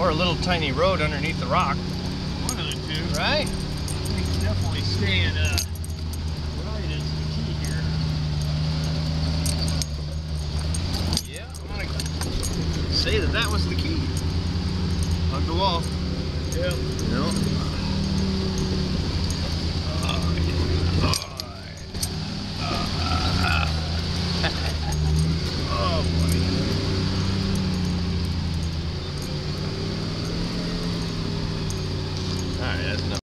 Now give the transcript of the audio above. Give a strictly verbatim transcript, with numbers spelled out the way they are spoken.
Or a little tiny road underneath the rock. One of the two. Right? I think definitely stay in.